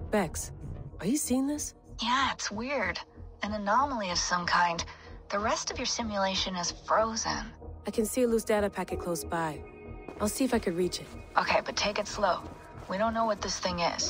Bex, are you seeing this? Yeah, it's weird. An anomaly of some kind. The rest of your simulation is frozen. I can see a loose data packet close by. I'll see if I could reach it. Okay, but take it slow. We don't know what this thing is.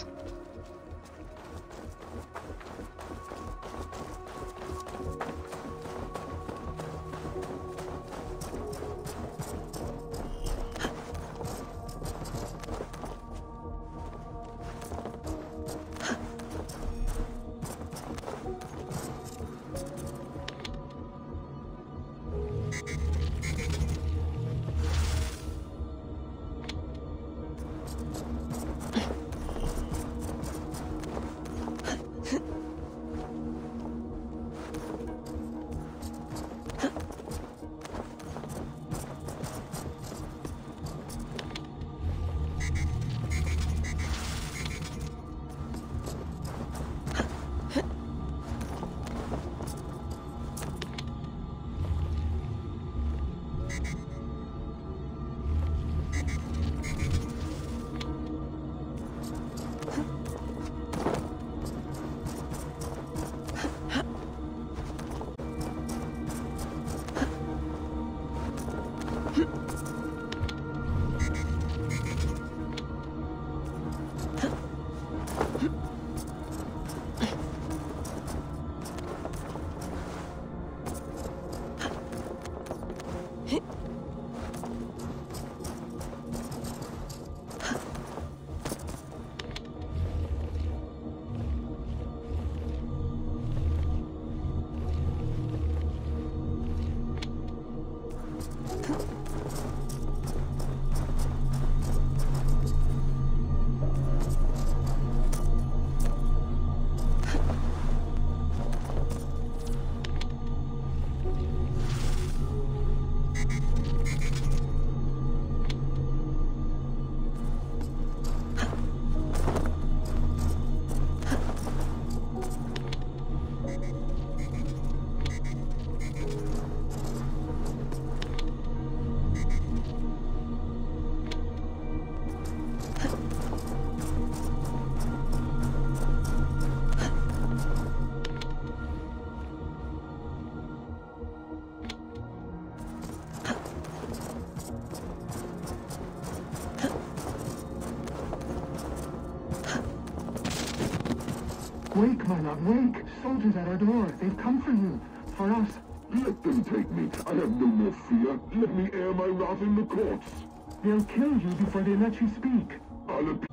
Wake, my love, wake! Soldiers at our door. They've come for you. For us. Let them take me. I have no more fear. Let me air my wrath in the courts. They'll kill you before they let you speak. I'll appear